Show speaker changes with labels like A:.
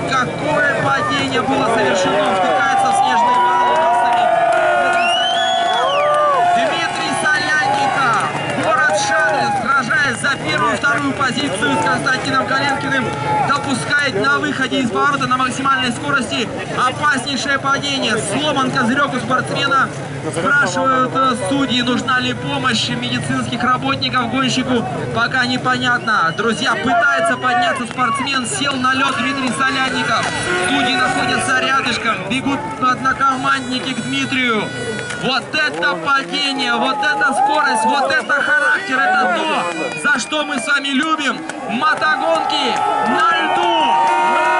A: какое падение было совершено. Втыкается в снежный вал у нас Дмитрий Солянников. Город Шадрин, сражаясь за первую и вторую позицию с Константином Коленкиным, допускает на выходе из поворота на максимальной скорости опаснейшее падение. Сломан козырек у спортсмена. Спрашивают судьи, нужна ли помощь медицинских работников гонщику. Пока непонятно. Друзья, пытается подняться спортсмен, сел на лед Дмитрий Солянников. Судьи находятся рядышком, бегут однокомандники к Дмитрию. Вот это падение, вот это скорость, вот это характер, это то, за что мы с вами любим мотогонки на льду.